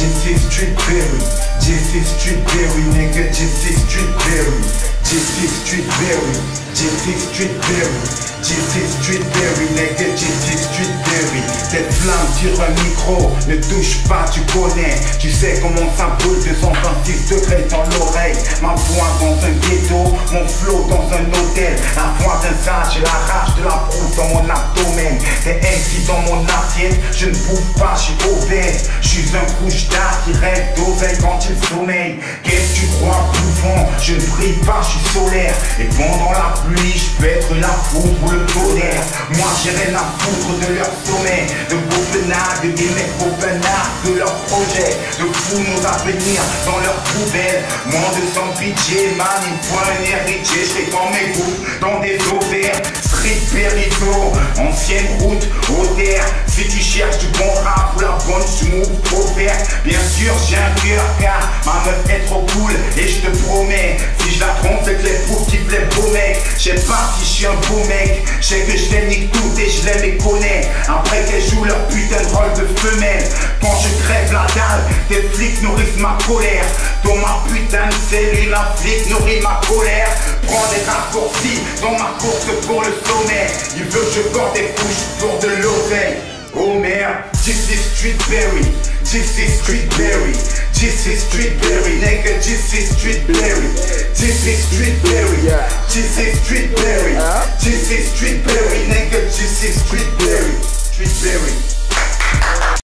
GC Street Berry, GC Street Berry, nigga, GC Street Berry, GC Street Berry, GC Street Berry, GC Street Berry, nigga, GC Street Berry. Cette flamme tire un micro, ne touche pas, tu connais. Tu sais comment ça brûle, 236 degrés dans l'oreille. Ma voix dans un ghetto, mon flow dans un hôtel. La voix d'un sage et la rage de la brousse dans mon abdomen. Des MC dans mon assiette, je ne bouffe pas, je suis obèse. Je suis un couche d'art qui rêve d'oseille quand il sommeille. Qu'est-ce que tu crois, bouffon? Je ne brille pas, je suis solaire. Et pendant la pluie, je peux être la foudre ou le tonnerre. Moi j'ai rien à foutre de leur sommet, de Copenhague, des mecs Copenhague, de leur projet, de fous nos avenirs dans leur poubelle. Monde sans pitié, man, il faut un héritier. Je fais dans mes gouttes, dans des ovaires. Street Périso, ancienne route, aux terres. Si tu cherches du bon rap ou la bonne smooth, faut faire. Bien sûr j'ai un cœur car ma meuf est trop cool. Et je te promets, si je la trompe c'est que les fous kiffent les beaux mecs. Je sais pas si je suis un beau mec, je sais que je les nique toutes et je les méconnais. Après qu'elles jouent leur putain de rôle de femelle. Quand je crève la dalle, tes flics nourrissent ma colère. Dans ma putain de cellule, un flic nourrit ma colère. Prends des raccourcis dans ma course pour le sommet. Il veut que je porte des couches pour de l'oseille. Oh merde, GC Street Berry, GC Street Berry, GC Street Berry, nigga, GC Street Berry, GC Street Berry, GC Street Berry, GC Street Berry, nigga, GC Street Berry, Street Berry.